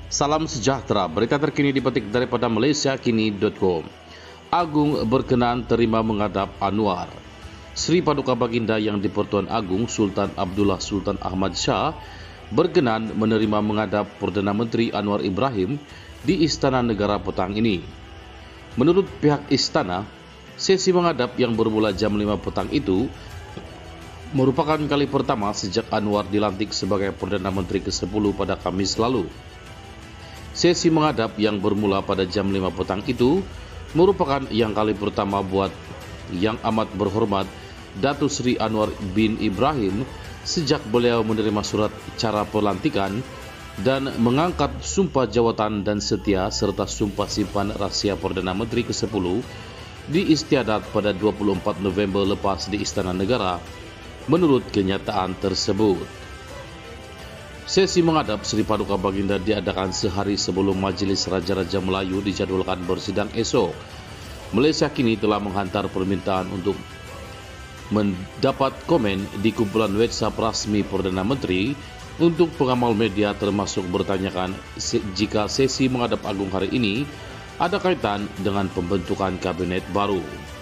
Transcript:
Salam sejahtera, berita terkini dipetik daripada malaysiakini.com. Agung berkenan terima menghadap Anwar. Sri Paduka Baginda Yang di-Pertuan Agong Sultan Abdullah Sultan Ahmad Shah berkenan menerima menghadap Perdana Menteri Anwar Ibrahim di Istana Negara petang ini. Menurut pihak istana, sesi menghadap yang bermula jam 5 petang itu merupakan kali pertama sejak Anwar dilantik sebagai Perdana Menteri ke-10 pada Kamis lalu. Sesi menghadap yang bermula pada jam 5 petang itu merupakan yang kali pertama buat Yang Amat Berhormat Datuk Seri Anwar bin Ibrahim sejak beliau menerima surat cara pelantikan dan mengangkat sumpah jawatan dan setia serta sumpah simpan rahsia Perdana Menteri ke-10 di Istiadat pada 24 November lepas di Istana Negara menurut kenyataan tersebut. Sesi menghadap Sri Paduka Baginda diadakan sehari sebelum Majlis Raja-Raja Melayu dijadwalkan bersidang esok. Malaysia kini telah menghantar permintaan untuk mendapat komen di kumpulan WhatsApp rasmi Perdana Menteri untuk pengamal media termasuk bertanyakan jika sesi menghadap agung hari ini ada kaitan dengan pembentukan kabinet baru.